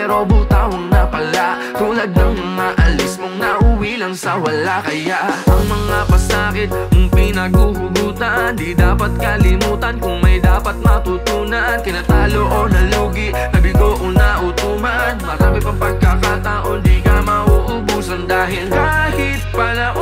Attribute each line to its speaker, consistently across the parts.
Speaker 1: pero butawang na pala. Tulad ng mga alis mong nauwi lang sa wala. Kaya ang mga pasakit mong pinaguhugutan, di dapat kalimutan kung may dapat matutunan. Kinatalo o nalugi, nabigo o nautuman, marami pang pagkakataon di ka mauubusan. Dahil kahit pala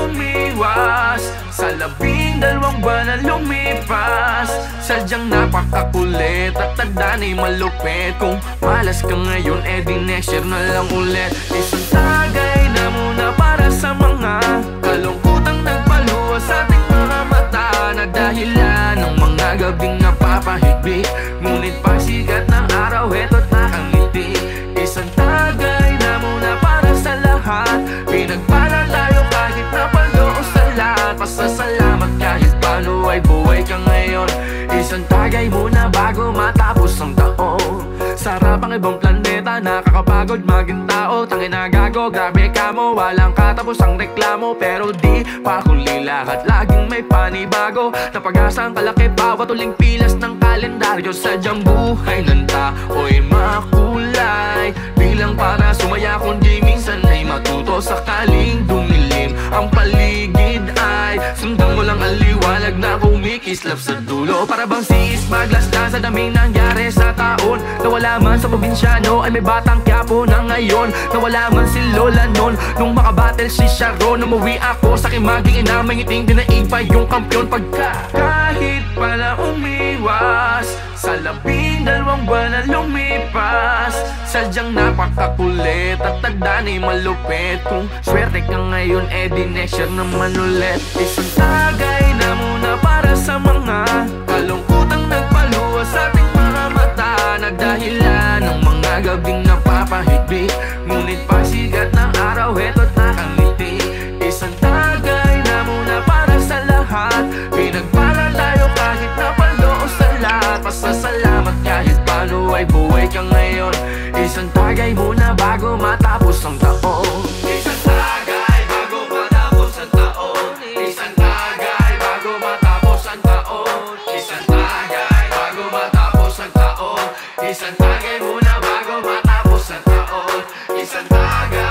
Speaker 1: umiwas sa 12 buwan na lumipas, sadyang napakakulit at tandaan ay malupit. Kung malas ka ngayon, di next year na lang ulit. Isang tagay na muna para sa mga kalungkutang nagpaluwas sa ating mga mata, na dahilan ng mga gabing napapahigbi. Ngunit pagsikat ng araw, eto't nakangiti. Isang tagay na muna para sa lahat, pinagpala tayo kahit napalo o sa lahat. Pasasalamat kahit paano ay buhay ka ngayon. Isang tagay muna bago matapos ang taon. Sarap ang ibang planeta, nakakapagod maging tao. Tangin na gago, grabe ka mo, walang katapos ang reklamo. Pero di pa huli lahat, laging may panibago. Na pag-asang kalaki, bawat uling pilas ng kalendaryo. Sadyang buhay ng tao'y makulay, bilang para sumaya kundi minsan ay matuto. Sakaling dumilim ang paligid ay sundan mo lang ang liwanag na kumikislap sa dulo. Para bang si Ismaglas na sa daming nangyari sa taon. Nawala man sa probinsyano ay may batang Quiapo na ngayon. Nawala man si Lola noon nung makabattle si Sharon. Umuwi ako sa kimaging ina, may ngiting dinaig pa yung kampiyon. Kahit pala umiwas sa 12 buwan na lumipas, sadyang napakakulit at tandaan ay malupit. Kung swerte ka ngayon, di next year naman ulit. Isang tagay na muna para sa mga kalungkutang nagpaluwas sa ating mga mata, na dahilan ng mga gabing napapahigbi. Ngunit pagsikat ng araw, eto't nakangiti. Isang tagay na muna para sa lahat, pinagpala tayo kahit napalo o sa lahat. Pasasalamat kahit paano ay buhay ka ngayon. Isang tagay muna bago matapos ang taon. Isang tagay bago matapos ang taon. Isang tagay bago matapos ang taon. Isang tagay bago matapos ang taon. Isang tagay muna bago matapos ang taon. Isang tagay.